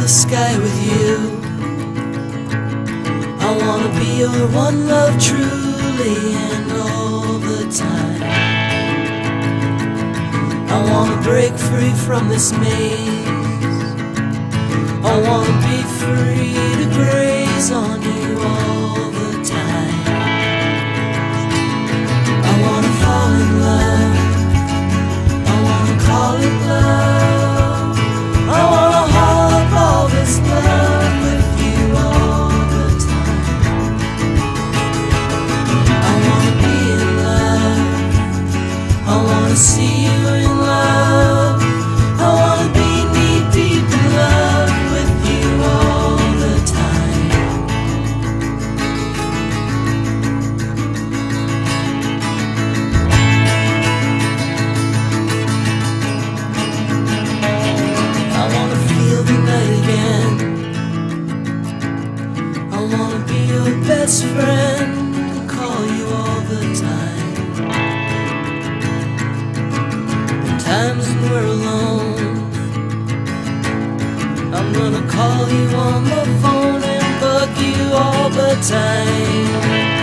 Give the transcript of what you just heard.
sky with you. I wanna be your one love truly and all the time. I wanna break free from this maze. I wanna be free to graze on you all the time. I wanna fall in love. I wanna call it love. I wanna haul up all this love with you all the time. I wanna be in love. I wanna see you in love. I wanna be knee deep in love with you all the time. I wanna feel the night again. I wanna be your best friend and call you all the time. Times when we're alone, I'm gonna call you on the phone and bug you all the time.